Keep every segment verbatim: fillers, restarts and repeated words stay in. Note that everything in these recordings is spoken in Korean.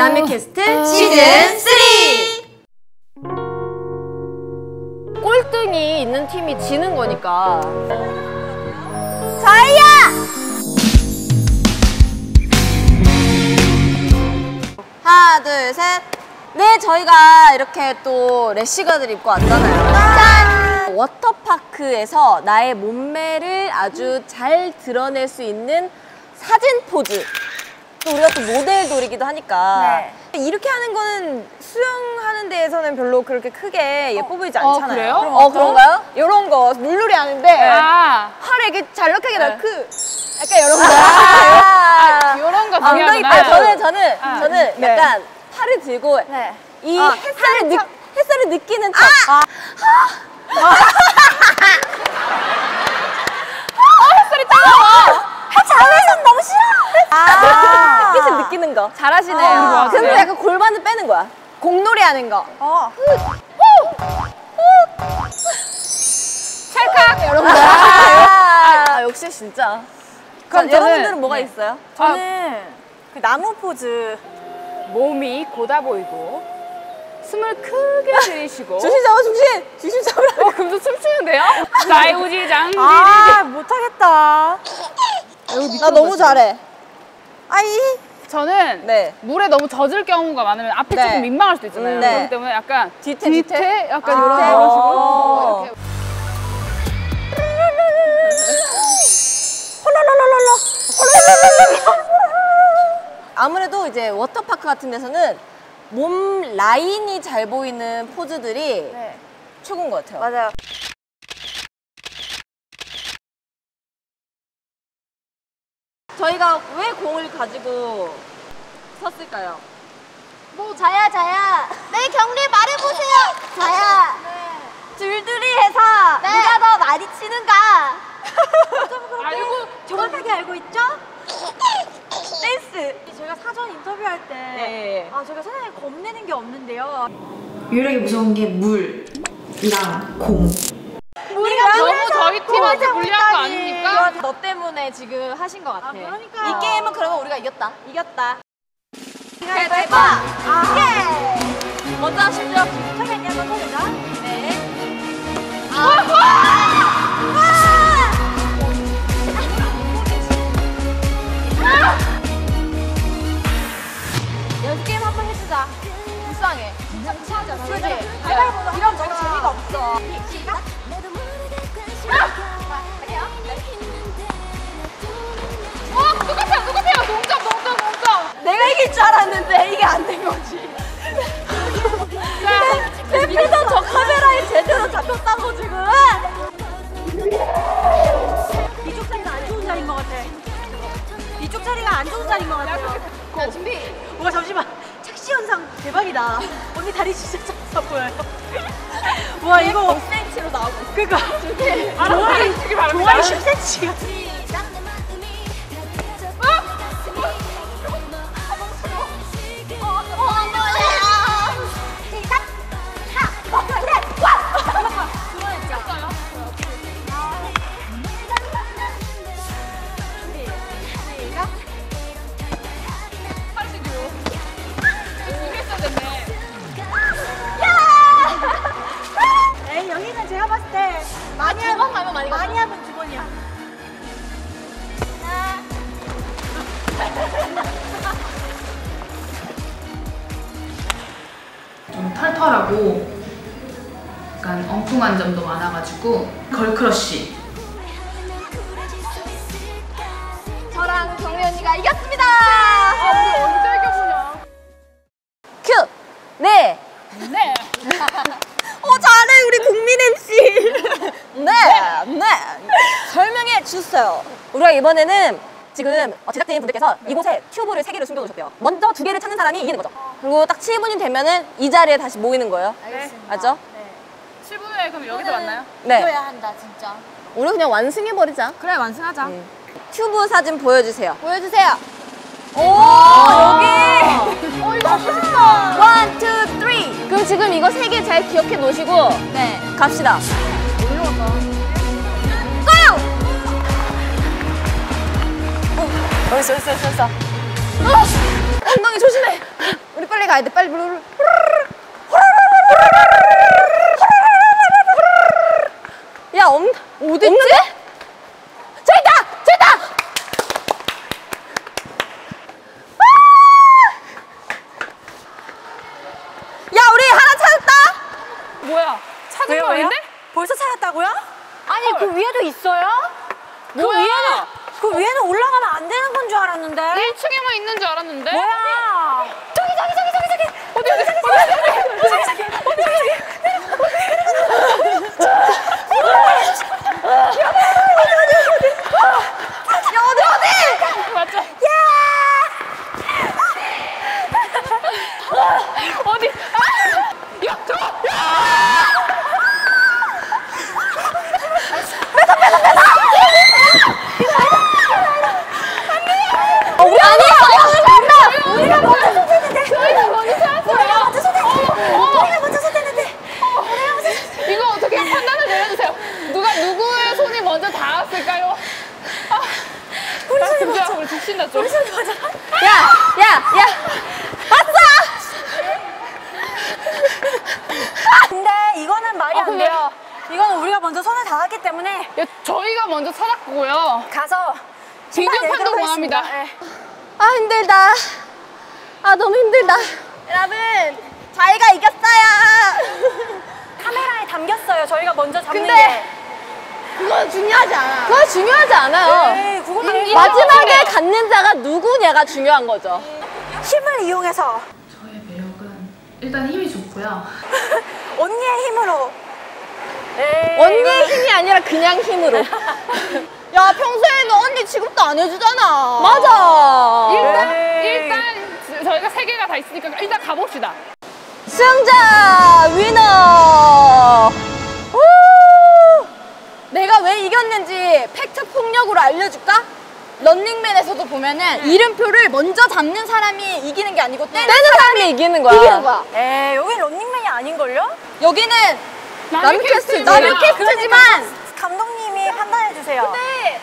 남의 캐스트 시즌 쓰리! 꼴등이 있는 팀이 지는 거니까. 저희야! 하나, 둘, 셋. 네, 저희가 이렇게 또 래쉬가드를 입고 왔잖아요. 짠! 워터파크에서 나의 몸매를 아주 잘 드러낼 수 있는 사진 포즈. 또 우리가 또 모델돌이기도 하니까. 네. 이렇게 하는 거는 수영하는 데에서는 별로 그렇게 크게 예뻐 보이지 않잖아요. 어, 그래요? 어, 그런가요? 이런 거 물놀이 하는데 아. 팔에 이렇게 잘록하게 네. 넣고 약간 이런 거. 아, 이런 거 중요하구나. 아, 저는 저는 아. 저는 네. 약간 팔을 들고 네. 이 아, 햇살을 느, 햇살을 느끼는 척. 아. 햇살이 따가워. 자외선 너무 싫어. 아. 햇빛을 느끼는 거. 잘하시네요. 아, 그래서 약간 골반을 빼는 거야. 공놀이 하는 거. 어. 찰칵 이런 거. 아, 역시 진짜. 그럼 저는- 여러분들은 뭐가 네. 있어요? 저는 그 나무 포즈. 몸이 고다 보이고 숨을 크게 들이쉬고. 중심 잡아, 중심. 중심 잡으라. 어, 금도 춤추는데요? 자유지 장지리. 아, 못하겠다. 나 너무 잘해. 아이. 저는 네. 물에 너무 젖을 경우가 많으면 앞에 네. 조금 민망할 수도 있잖아요. 음, 네. 그렇기 때문에 약간 뒤태, 뒤태? 약간 아, 이런 뒤태? 이런 식으로 어. 이렇게. 아무래도 이제 워터파크 같은 데서는 몸 라인이 잘 보이는 포즈들이 네. 최고인 것 같아요. 맞아요. 저희가 왜 공을 가지고 섰을까요? 뭐 자야 자야 네 경리 말해보세요. 자야 줄줄이 해서 네. 누가 더 많이 치는가. 알고 정확하게 알고 있죠? 댄스! 저희가 사전 인터뷰할 때 네. 아, 저희가 세상에 겁내는 게 없는데요. 유일하게 무서운 게 물이랑 공. 너무 저희 팀한테 불리한 거 아닙니까? 너 때문에 지금 하신 것 같아. 아, 그러니까요. 이 게임은 그러면 우리가 이겼다. 이겼다. 가위바위보. 아, 예. 먼저 하시죠. 잠깐만요, 한번 해보자. 네. 연습 게임 한번 해주자. 불쌍해. 그지? 가위바위보 이런 너무 재미가 없어. 시작. 어, 똑같아요, 똑같아요. 동점, 동점, 동점. 내가 이길 줄 알았는데 이게 안 된 거지. 내 밑에서 저 카메라에 제대로 잡혔다고 지금. 이쪽 자리가 안 좋은 자리인 것 같아. 이쪽 자리가 안 좋은 자리인 것 같아요. 자, 준비. 와, 잠시만. 착시 현상 대박이다. 언니 다리 진짜 작아 보여요. 와, 이거 백 센티미터로 나오고 있어. 그니까 알아서 해주시기 바랍니다. 종아리 십 센티미터가 에이, 여기는 제가 봤을 때 많이 두 번 가면 많이 많이 하면 두 번이야. 좀 털털하고 약간 엉뚱한 점도 많아가지고 걸크러쉬. 저랑 경리 언니가 이겼습니다. 아, 우리 언제 이겨보냐. 큐. 네. 네. 어, 잘해 우리 국민 엠씨. 네, 네. 설명해 주세요. 우리가 이번에는 지금 제작진 분들께서 이곳에 튜브를 세 개를 숨겨놓으셨대요. 먼저 두 개를 찾는 사람이 이기는 거죠. 그리고 딱 칠 분이 되면은 이 자리에 다시 모이는 거예요. 알겠습니다. 맞죠? 칠 분 후에 그럼 여기서 만나요? 네. 이겨야 한다, 진짜. 우리 그냥 완승해버리자. 그래, 완승하자. 튜브 사진 보여주세요. 보여주세요. 오, 여기. 어, 이거 갖고 싶다. 원, 투, 쓰리. 그럼 지금 이거 세 개 잘 기억해 놓으시고 네 갑시다. 가요. 어, 여기 있어, 여기 있어, 여기 있어. 어, 엉덩이 조심해. 우리 빨리 가야 돼. 빨리. 야, 없, 어딨지? 없는데? 저기 있다! 저기 있다! 아! 야, 우리 하나 찾았다! 뭐야? 찾은 왜요, 거 왜요? 아닌데? 벌써 찾았다고요? 아니 그 위에도 있어요? 그 뭐야? 위에는 그 위에는 올라가면 안 되는 건 줄 알았는데. 일 층에만 있는 줄 알았는데? 뭐야? 저기 저기 저기 저기 저기 어디 어디 어디 어디 어디 어디 야, 어디, 어디! 맞죠? 어디? 아! 야, 저! 어, 우리 아니야! 우리가 먼저 손댔는데! 저희가 먼저 찾았어요! 우리가 먼저 손댔는데! 우리가 먼저 손댔는데. 이거 어떻게 판단을 내려주세요. 누가 누구의 손이 먼저 닿았을까요? 아, 우리 손이 먼저. 우리 죽신다 좀. 우리 손이 먼저. 야, 야, 야! 봤어! 근데 이거는 말이 어, 안 근데- 돼요. 이거는 우리가 먼저 손을 닿았기 때문에 야, 저희가 먼저 찾았고요. 가서 비디오 심판 판독 내도록 원합니다. 하겠습니다. 예. 아, 힘들다. 아, 너무 힘들다. 여러분, 저희가 이겼어요. 카메라에 담겼어요. 저희가 먼저 잡는 근데 게. 그건 중요하지 않아. 그건 중요하지 않아요. 에이, 그건 음, 아니죠. 마지막에 갖는 자가 누구냐가 중요한 거죠. 힘을 이용해서 저의 매력은 일단 힘이 좋고요. 언니의 힘으로. 에이, 언니의 힘이 아니라 그냥 힘으로. 야, 평소에는 언니 취급도 안 해주잖아. 맞아. 일단, 에이. 일단 저희가 세 개가 다 있으니까 일단 가봅시다. 승자 위너. 우! 내가 왜 이겼는지 팩트 폭력으로 알려줄까? 런닝맨에서도 보면은 이름표를 먼저 잡는 사람이 이기는 게 아니고 떼는, 떼는 사람이 이기는 거야. 이기는 거야. 에이, 여긴 런닝맨이 아닌걸요? 여기는 남의 남캐스트, 캐스트지만. 남캐스트지만 감독님이 판단해주세요. 근데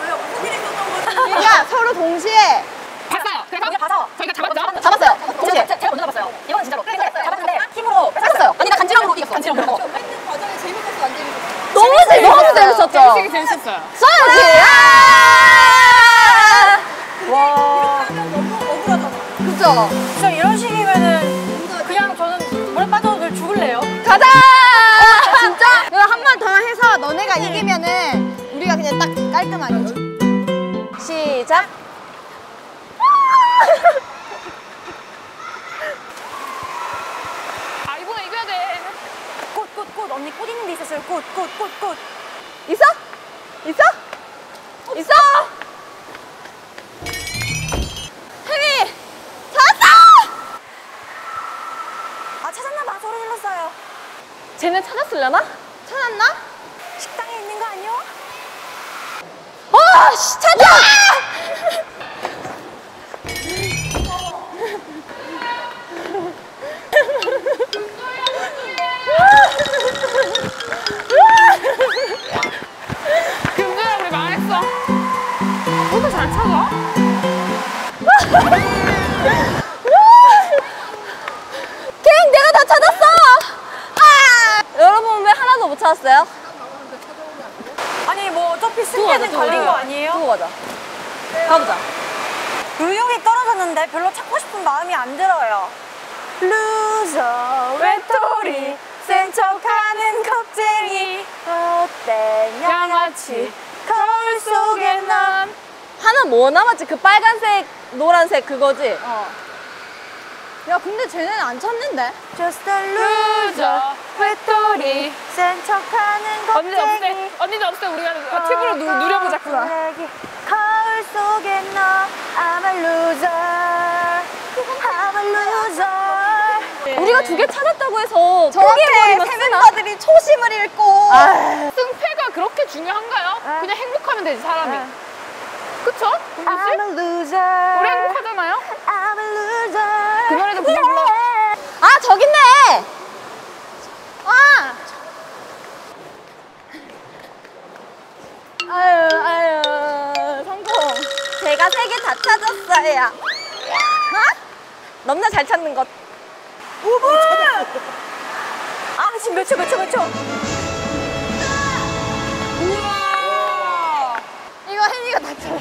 우리가 서로 동시에 봤어요. 그래서 우리가 봐서 저희가 잡았죠? 잡았어요. 동시에 제가, 제가 먼저 잡았어요. 이건 진짜로. 근데 잡았는데 힘으로 뺐었어요. 아니 나 간지럼으로 이겼어. 간지럼으로. 너무 재밌었어. 너무 재밌었죠. 재밌게 재밌었어요. 써야지. 아! 와. 그죠? 진짜 이런 식이면은 그냥 저는 물에 빠져도 늘 죽을래요. 가자. 진짜? 그럼 한 번 더 해서 너네가 이기면은 우리가 그냥 딱 깔끔하게. 시작. 아, 이번에 이겨야 돼. 꽃, 꽃, 꽃. 언니 꽃 있는 데 있었어요. 꽃, 꽃, 꽃, 꽃. 있어? 있어? 있어? 혜미! 찾았어! 아, 찾았나봐. 소리 질렀어요. 쟤네 찾았으려나? 찾았나? 식당에 있는 거 아니요? 어! 씨, 찾아! 금주야, 우리 망했어. 너도 잘 찾아? 갱 내가 다 찾았어! 아! 여러분 왜 하나도 못 찾았어요? 아니, 뭐 어차피 두고 승리는 가자, 걸린 두고 거 가자. 아니에요? 두고 가자. 가보자. 의욕이 떨어졌는데 별로 찾고 싶은 마음이 안 들어요. 루저 외톨이 센 척하는 겁쟁이 헛된 양아치 거울 속에 난 하나 뭐 남았지? 그 빨간색, 노란색 그거지? 어. 야, 근데 쟤네는 안 찾는데? Just a loser 외톨이 센 척하는 언니도 없을 때, 겁쟁이 언니도 없을 때 우리가 어, 팁으로 누, 누려보자꾸나. 쓰레기. 거울 속에 너 I'm a loser I'm a loser 우리가 두 개 찾았다고 해서 저렇게 세 멤버들이 초심을 잃고 승패가 그렇게 중요한가요? 아. 그냥 행복하면 되지, 사람이. 아. 그쵸? I'm 금주씨? a loser 우리 행복하잖아요? I'm a loser 그 노래도 부르 불러. 아, 저기 있네! 아! 아유, 아유, 성공. 제가 세 개 다 찾았어요. 어? 넘나 잘 찾는 것. 아, 지금 몇 초, 몇 초, 몇 초. 우와. 이거 혜니가 다 쳐.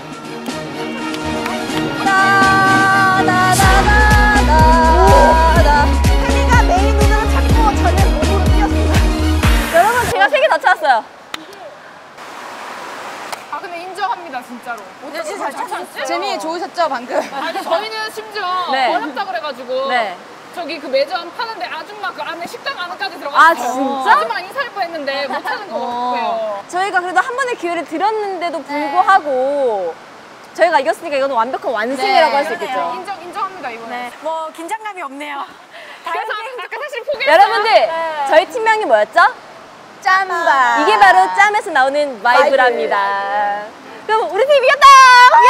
다다다다다. 혜니가 메인 눈으로 찾고 저는 몸으로 뛰었습니다. 여러분 제가 세 개 다 찾았어요. 아 근데 인정합니다 진짜로. 어떻게 잘 찾았지? 재미 좋으셨죠, 방금? 아니 저희는 심지어 네. 어렵다 그래가지고 네. 저기 그 매점 파는데 아줌마 그 안에 식당 안까지 들어갔어요. 아, 진짜? 아줌마 인사할 뻔했는데 못 찾은 거 같고요. 저희가 그래도 한 번의 기회를 드렸는데도 불구하고 저희가 이겼으니까 이건 완벽한 완승이라고 할 수 있겠죠. 인정 인정합니다 이거는. 네. 뭐, 긴장감이 없네요. 그래서 아까 사실 포기했어요. 여러분들 저희 팀명이 뭐였죠? 짬바. 이게 바로 짬에서 나오는 바이브랍니다. 그럼 우리 팀 이겼다! 예!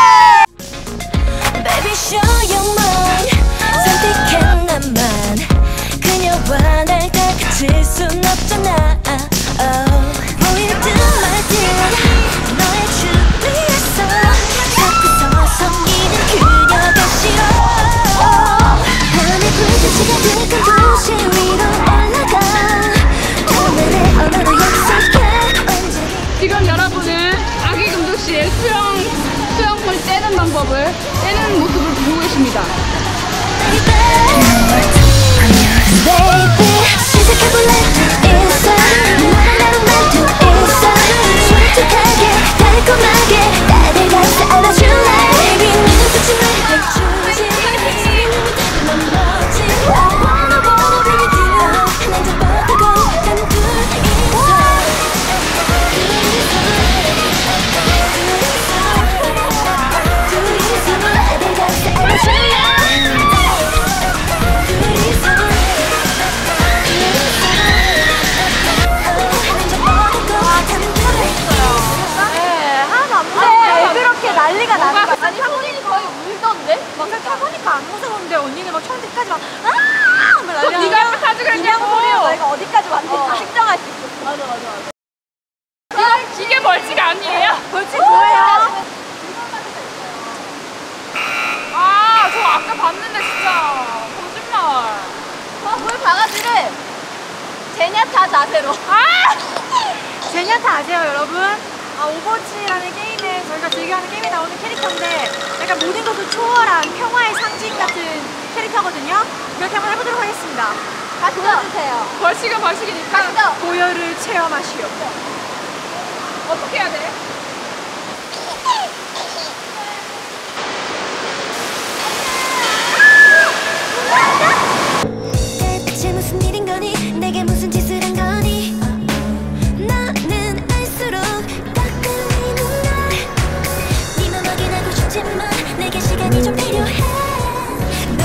Baby show your mind 선택한 나만 그녀와 날 다 그칠 순 없잖아 oh. 보일 듯 말 듯 너의 주위에서 자꾸 서성이는 그녀가 싫어 밤에 불빛이 가득한 도시 위로 올라가 오늘의 언어로 약속해 언제든 지금 여러분은 아기 금도씨의 수영 수영물 째는 방법을 째는 모습을 보고 계십니다. Baby 시작해볼래 있어 너랑 나랑 말도 있어 솔직하게 달콤하게 나를 가서 안아줄래 Baby 네 눈빛을 해주지 넌 멋진 I wanna wanna be with you 난 잡아두고 난 둘이서 둘이서 나를 가서 안아줄래 왜 그렇게 난리가 나는 거야? 아니 성훈이 거의 울던데? 막 타보니까 안 무서운데 언니는 막 처음 때까지 막 아aaah! 막 난리야. 네가 한번 사주 그랬냐고. 내가 어디까지 왔는지 다 측정할 수 있어. 맞아 맞아 맞아. 이게 벌칙 아니에요? 벌칙 뭐예요? 아, 저 아까 봤는데 진짜 거짓말. 어, 물 바가지를 제냐타 자세로. 아! 제냐타 아세요, 여러분? 아, 오버워치라는 게임은 저희가 즐겨하는 게임에 나오는 캐릭터인데 약간 모든 것을 초월한 평화의 상징 같은 캐릭터거든요. 그렇게 한번 해보도록 하겠습니다. 다시 보여주세요. 벌칙은 벌칙이니까 가시죠. 고열을 체험하시오. 어떻게 해야 돼? 대체 무슨 일인 거니 내게 무슨 짓을 한 거니 나는 알수록 따끔이는 날네 맘 확인하고 싶지만 내게 시간이 좀 필요해 널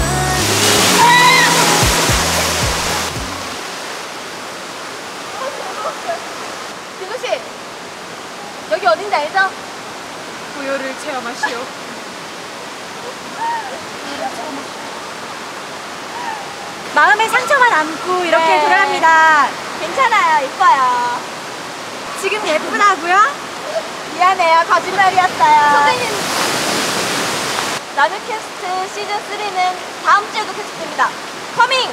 진우 씨 여기 어딘지 알죠? 고열을 체험하시오. 마음에 상처만 안고 이렇게 네. 돌아갑니다. 괜찮아요. 이뻐요. 지금 예쁘다고요? 미안해요. 거짓말이었어요. 선생님. 나뮤캐스트 시즌 쓰리는 다음 주에도 계속됩니다. 커밍!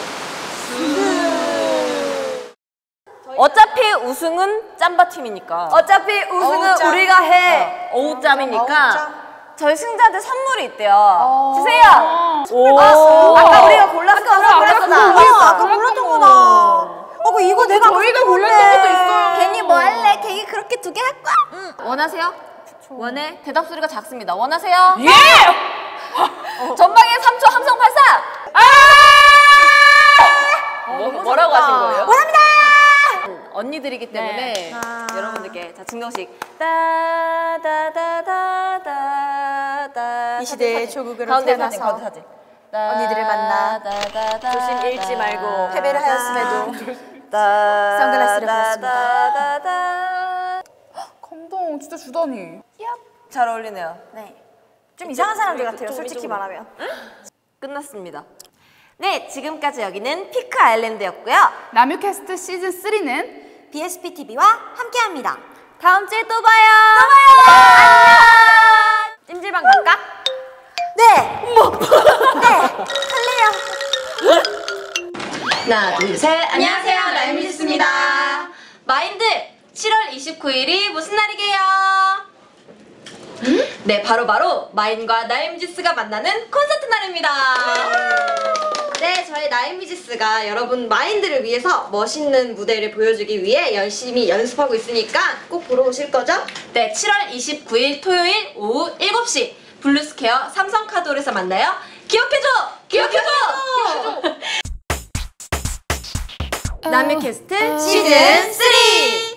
어차피 우승은 짬바팀이니까. 어차피 우승은 어우짬. 우리가 해. 어우짬이니까. 저희 승자한테 선물이 있대요. 주세요. 오. 아까 우리가 골랐어. 아까 골랐어. 어, 아까 몰랐던 거다. 어, 그 이거 내가 저희가 몰랐던 것도 있어요. 괜히 뭐 할래? 괜히 그렇게 두 개 할 거야? 응. 원하세요? 원해? 대답 소리가 작습니다. 원하세요? 예! 전방에 삼 초 함성 발사! 뭐, 뭐라고 하신 거예요? 원합니다! 언니들이기 때문에 네. 아. 여러분들께 자 증명식 따다다다다다 이 시대의 사진, 사진. 조국으로 가운데 태어나서 사진 가운데 사진 언니들을 만나 따다다다다 조심 잃지 말고 패배를 하였음에도 따- 선글라스를 벗었습니다. 따다다다다. 감동 진짜 주다니. 잘 어울리네요. 네. 좀 이상한 사람들 같아요, 좀 솔직히 이쪽으로. 말하면. 끝났습니다. 네, 지금까지 여기는 피크 아일랜드였고요. 나뮤캐스트 시즌 쓰리는 비에스피티비와 함께합니다. 다음 주에 또 봐요. 또 봐요. 안녕. 찜질방 갈까? 네! 네! 할래요! 하나, 둘, 셋. 안녕하세요, 라임뮤지스입니다. 마인드 칠월 이십구일이 무슨 날이게요? 음? 네, 바로바로 바로 마인과 나임뮤지스가 만나는 콘서트 날입니다. 네, 저희 나인뮤지스가 여러분 마인드를 위해서 멋있는 무대를 보여주기 위해 열심히 연습하고 있으니까 꼭 보러 오실 거죠? 네, 칠월 이십구일 토요일 오후 일곱 시 블루스퀘어 삼성카드홀에서 만나요. 기억해줘! 기억해줘! 남의 캐스트 시즌 쓰리!